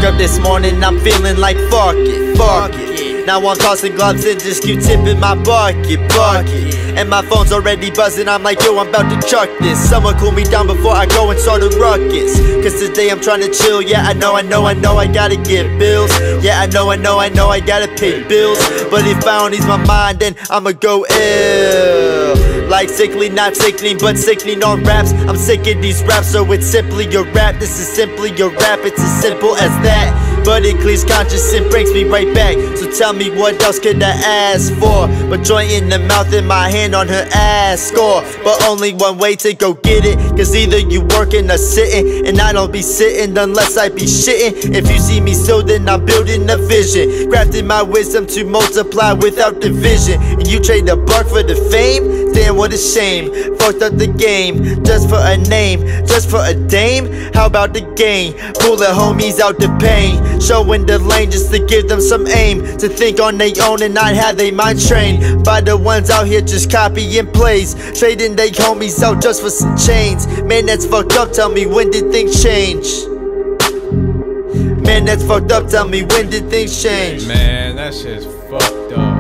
up this morning, I'm feeling like fuck it, fuck it. Now I'm tossing gloves and just Q-tip in my bucket. And my phone's already buzzing, I'm like, yo, I'm about to chuck this. Someone cool me down before I go and start a ruckus. Cause today I'm trying to chill, yeah, I know, I gotta get bills. Yeah, I know, I gotta pay bills. But if I don't ease my mind, then I'ma go ill. Like sickly, not sickening, but sickening on raps. I'm sick of these raps, so it's simply a rap. This is simply a rap, it's as simple as that. But it clears conscience and brings me right back. So tell me, what else could I ask for? But joint in the mouth and my hand on her ass score. But only one way to go get it, cause either you working or sitting. And I don't be sitting unless I be shitting. If you see me still, then I'm building a vision, crafting my wisdom to multiply without division. And you trade the buck for the fame? Damn, what a shame. Fucked up the game, just for a name, just for a dame. How about the game? Pull the homies out the pain, showing the lane just to give them some aim, to think on their own and not have they mind trained by the ones out here just copying plays, trading they homies out just for some chains. Man, that's fucked up, tell me, when did things change? Man, that's fucked up, tell me, when did things change? Man, that shit's fucked up.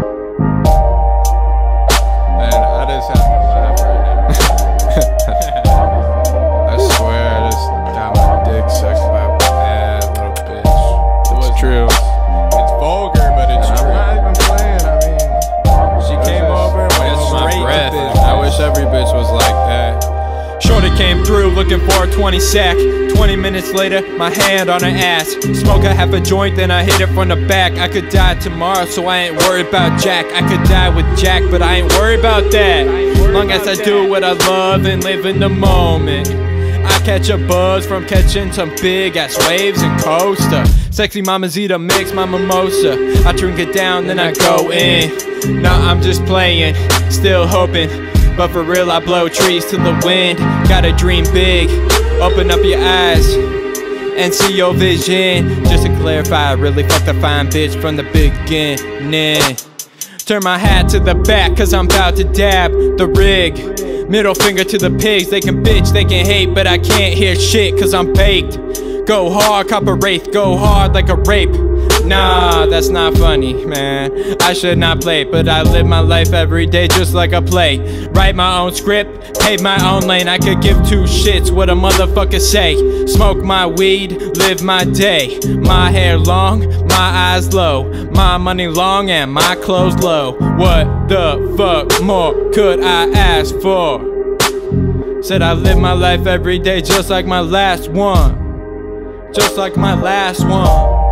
Man, I just have to laugh right now. I swear I just got my dick sucked by a bad little bitch. It's true. It's vulgar, but it's true. I'm not even playing, I mean, she came over and went straight to bitch. I wish every bitch was like that. Shorty came through looking for a 20 sack. 20 minutes later, my hand on her ass. Smoke a half a joint, then I hit it from the back. I could die tomorrow, so I ain't worried about Jack. I could die with Jack, but I ain't worried about that. Long as I do what I love and live in the moment. I catch a buzz from catching some big ass waves and coaster. Sexy mamacita mix my mimosa. I drink it down, then I go in. Nah, I'm just playing, still hoping. But for real, I blow trees to the wind. Gotta dream big, open up your eyes and see your vision. Just to clarify, I really fucked a fine bitch from the beginning. Turn my hat to the back, cause I'm about to dab the rig. Middle finger to the pigs, they can bitch, they can hate, but I can't hear shit cause I'm baked. Go hard, cop a wraith, go hard like a rape. Nah, that's not funny, man. I should not play, but I live my life every day just like a play. Write my own script, pave my own lane. I could give two shits what a motherfucker say. Smoke my weed, live my day. My hair long, my eyes low. My money long and my clothes low. What the fuck more could I ask for? Said I live my life every day just like my last one. Just like my last one.